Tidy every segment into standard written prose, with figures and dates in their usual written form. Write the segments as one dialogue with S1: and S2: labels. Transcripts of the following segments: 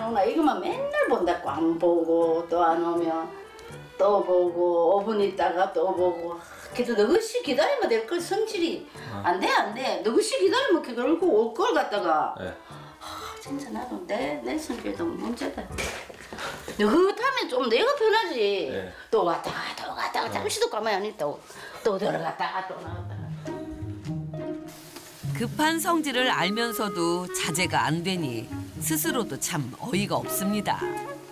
S1: 오나 이것만 맨날 본다. 꽝 보고 또 안 오면 또 보고 5분 있다가 또 보고. 그래도 너그시 기다리면 될 걸 성질이 안 돼. 너그시 기다리면 그걸 올 걸 갖다가
S2: 네.
S1: 진짜 나도 내 성질도 문제다. 느긋하면 좀 내가 편하지.
S2: 네.
S1: 또 왔다가 잠시도 가만히 안 있다고 또 들어갔다가 또 나왔다가.
S3: 급한 성질을 알면서도 자제가 안 되니 스스로도 참 어이가 없습니다.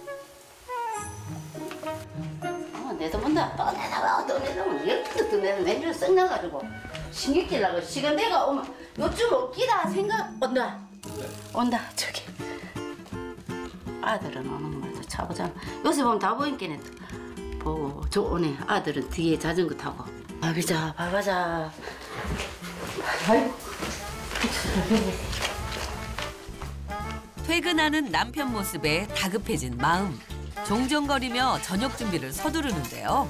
S1: 내도 본다. 또 내다가 열번도 또 내다 맨날 썩 나가지고 신경질 나고 시간 내가 오면 요즘 없기다 생각 온다 저기 아들은 오는 거죠. 차보자 요새 보면 다 보이긴 보고 저 오네. 아들은 뒤에 자전거 타고 밥하자. 아이고.
S3: 퇴근하는 남편 모습에 다급해진 마음. 종정거리며 저녁 준비를 서두르는데요.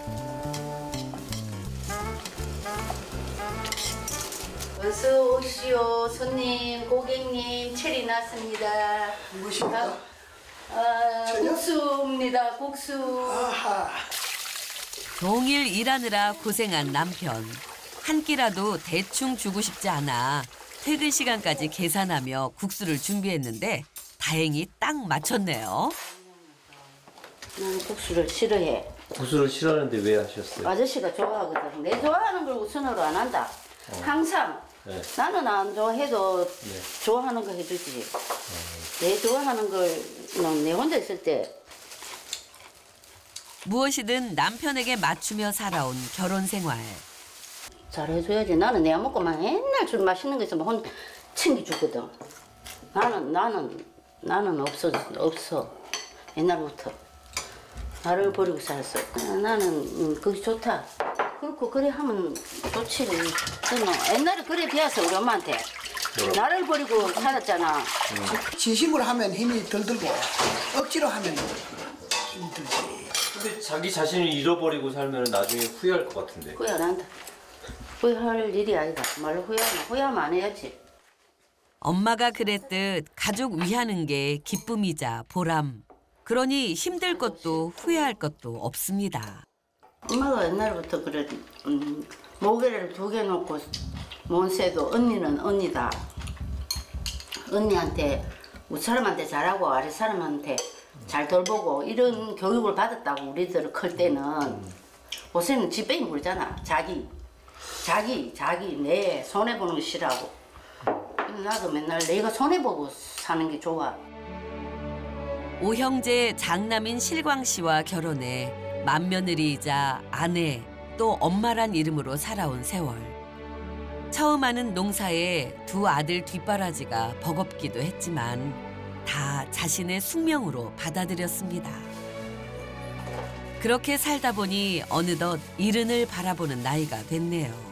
S1: 어서 오시오. 손님, 고객님, 체리 났습니다.
S4: 무엇입니까?
S1: 국수입니다. 국수.
S4: 아하.
S3: 종일 일하느라 고생한 남편. 한 끼라도 대충 주고 싶지 않아 퇴근 시간까지 계산하며 국수를 준비했는데 다행히 딱 맞췄네요.
S1: 나는 국수를 싫어해.
S2: 국수를 싫어하는데 왜 하셨어요?
S1: 아저씨가 좋아하거든. 내 좋아하는 걸 우선으로 안 한다. 항상
S2: 네.
S1: 나는 안 좋아해도
S2: 네.
S1: 좋아하는 거 해주지. 내 좋아하는 걸는 내 혼자 있을 때
S3: 무엇이든 남편에게 맞추며 살아온 결혼 생활.
S1: 잘해줘야지. 나는 내가 먹고만 맨날 좀 맛있는 거 있으면 혼 챙겨주거든. 나는 없어. 옛날부터. 나를 버리고 살았어. 나는 그게 좋다. 그렇고 그래 하면 좋지. 옛날에 그래 배웠어 우리 엄마한테. 나를 버리고 살았잖아.
S4: 진심으로 하면 힘이 덜 들고 억지로 하면 힘이 들지.
S2: 근데 자기 자신을 잃어버리고 살면 나중에 후회할 것 같은데.
S1: 후회 안 한다. 후회할 일이 아니다. 말로 후회하면 안 해야지.
S3: 엄마가 그랬듯 가족 위하는 게 기쁨이자 보람. 그러니 힘들 것도 후회할 것도 없습니다.
S1: 엄마가 옛날부터 그래. 모기를 2개 놓고 몬세도 언니는 언니다. 언니한테 윗사람한테 잘하고 아랫사람한테 잘 돌보고 이런 교육을 받았다고 우리들 클 때는. 요새는 지뺑이 부르잖아. 자기 내 손해보는 거 싫어하고. 나도 맨날 내가 손해보고 사는 게 좋아.
S3: 오형제 장남인 실광 씨와 결혼해 맏며느리이자 아내 또 엄마란 이름으로 살아온 세월. 처음 하는 농사에 2 아들 뒷바라지가 버겁기도 했지만 다 자신의 숙명으로 받아들였습니다. 그렇게 살다 보니 어느덧 이른을 바라보는 나이가 됐네요.